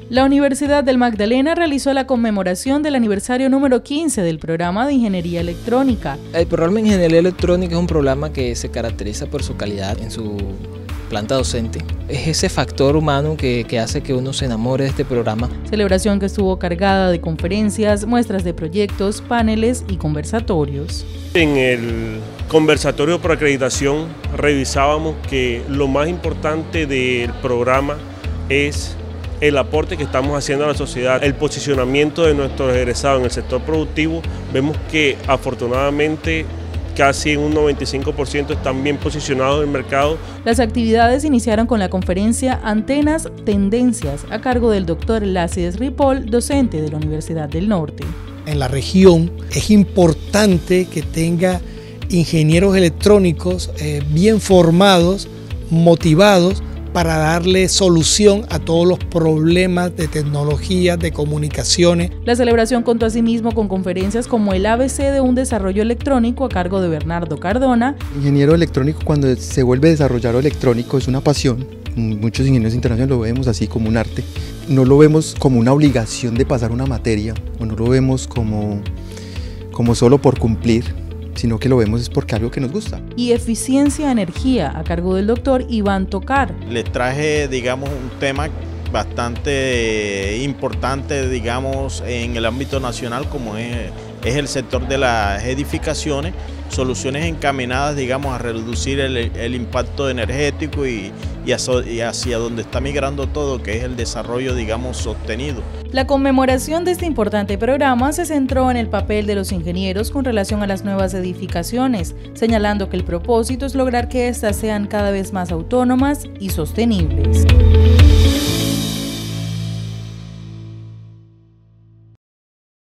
La Universidad del Magdalena realizó la conmemoración del aniversario número 15 del programa de Ingeniería Electrónica. El programa de Ingeniería Electrónica es un programa que se caracteriza por su calidad en su planta docente. Es ese factor humano que hace que uno se enamore de este programa. Celebración que estuvo cargada de conferencias, muestras de proyectos, paneles y conversatorios. En el conversatorio por acreditación revisábamos que lo más importante del programa es el aporte que estamos haciendo a la sociedad, el posicionamiento de nuestros egresados en el sector productivo. Vemos que afortunadamente casi en un 95% están bien posicionados en el mercado. Las actividades iniciaron con la conferencia Antenas Tendencias a cargo del doctor Lácides Ripoll, docente de la Universidad del Norte. En la región es importante que tenga ingenieros electrónicos bien formados, motivados, para darle solución a todos los problemas de tecnología, de comunicaciones. La celebración contó asimismo con conferencias como el ABC de un desarrollo electrónico a cargo de Bernardo Cardona. Ingeniero electrónico, cuando se vuelve desarrollador electrónico, es una pasión. Muchos ingenieros internacionales lo vemos así como un arte. No lo vemos como una obligación de pasar una materia, o no lo vemos como solo por cumplir, sino que lo vemos es porque algo que nos gusta. Y eficiencia de energía a cargo del doctor Iván Tocar. Les traje, digamos, un tema bastante importante, digamos, en el ámbito nacional, como es el sector de las edificaciones, soluciones encaminadas, digamos, a reducir el impacto energético y hacia donde está migrando todo, que es el desarrollo, digamos, sostenido. La conmemoración de este importante programa se centró en el papel de los ingenieros con relación a las nuevas edificaciones, señalando que el propósito es lograr que éstas sean cada vez más autónomas y sostenibles.